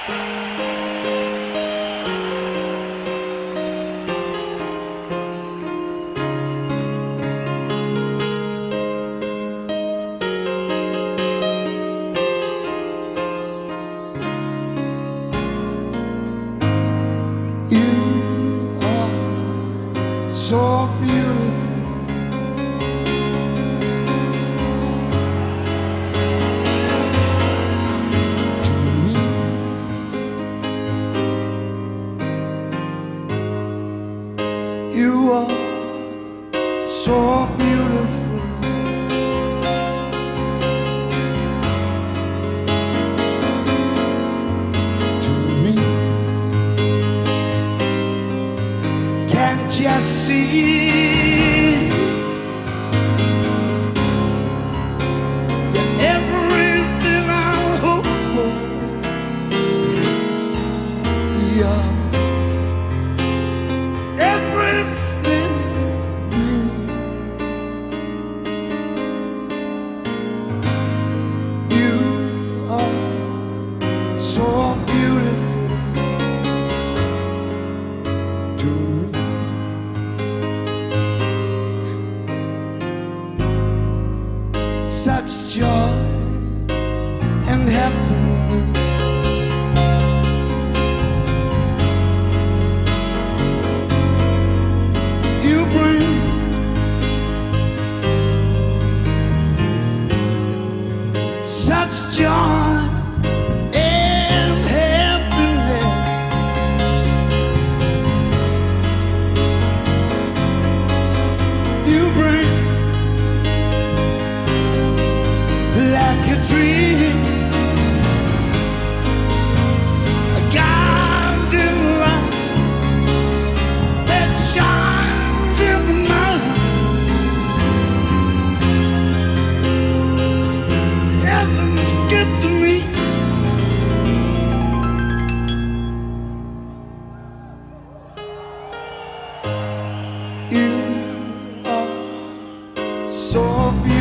So beautiful, to me. You are so beautiful, to me. Can't you see? Such joy and happiness, you bring. Such joy and happiness, you bring. Like a dream, a golden light that shines in the night. Heaven's gift to me. You are so beautiful.